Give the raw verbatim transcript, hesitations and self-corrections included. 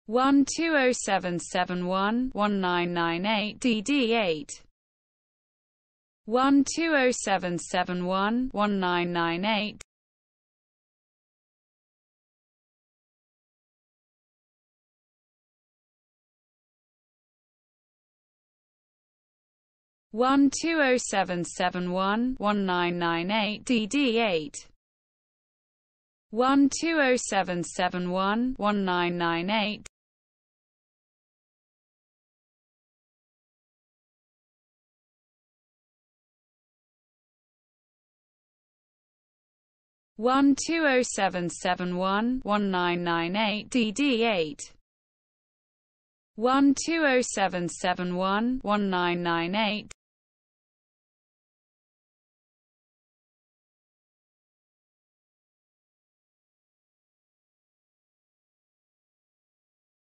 one two zero seven seven one one nine nine eight D D eight one two zero seven seven one one nine nine eight one two zero seven seven one one nine nine eight D D eight one two zero seven seven one one nine nine eight one two zero seven seven one one nine nine eight D D eight one two zero seven seven one one nine nine eight